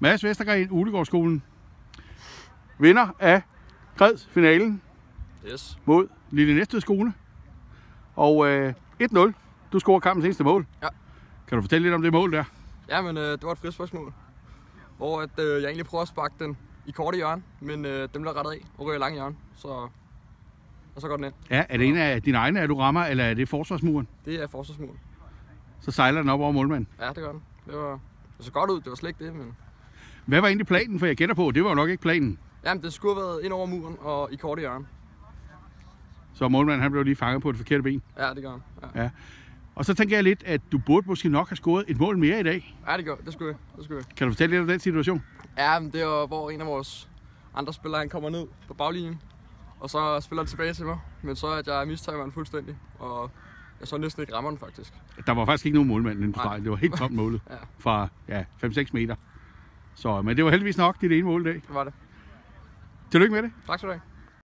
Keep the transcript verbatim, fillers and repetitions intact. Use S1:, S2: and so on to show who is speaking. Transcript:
S1: Mads Vestergren, Uglegårdsskolen, vinder af Greds-finalen
S2: Yes.
S1: mod Lille Næstved Skole. Og øh, et nul. Du scorer kampens eneste mål.
S2: Ja.
S1: Kan du fortælle lidt om det mål der?
S2: Ja, men øh, det var et frisparksmål, hvor at, øh, jeg egentlig prøver at sparke den i korte hjørne, men øh, den bliver rettet af og ryger langt hjørne, så, og så går den ind.
S1: Ja, er det en af dine egne, at du rammer, eller er det forsvarsmuren?
S2: Det er forsvarsmål.
S1: Så sejler den op over målmanden.
S2: Ja, det gør den. Det var, det så godt ud, det var slet ikke det, men...
S1: Hvad var egentlig planen? For jeg gætter på, det var jo nok ikke planen.
S2: Jamen, det skulle have været ind over muren og i korte hjørne.
S1: Så målmanden han blev lige fanget på det forkerte ben.
S2: Ja, det gør han. Ja.
S1: Ja. Og så tænker jeg lidt, at du burde måske nok have scoret et mål mere i dag.
S2: Ja, det gør det skulle jeg. Det skulle jeg.
S1: Kan du fortælle lidt om den situation?
S2: Ja, men det var, hvor en af vores andre spillere, han kommer ned på baglinjen, og så spiller han tilbage til mig, men så at jeg mistager den fuldstændig, og jeg så næsten ikke rammer den faktisk.
S1: Der var faktisk ikke nogen målmand inde på
S2: Nej.
S1: stregen. Det var helt tomt målet
S2: Ja.
S1: fra ja, fem seks meter. Så, men det var heldigvis nok dit ene mål i dag.
S2: Det var det.
S1: Tillykke med det.
S2: Tak skal du have.